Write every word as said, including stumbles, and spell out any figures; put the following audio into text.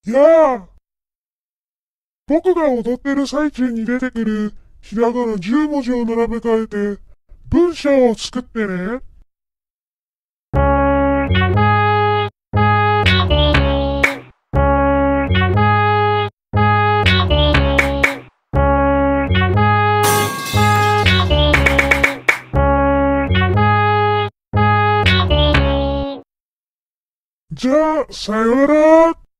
やあ、僕が踊ってる最中に出てくるひらがなじゅう文字を並べ替えて文章を作ってね。じゃあ、さよなら。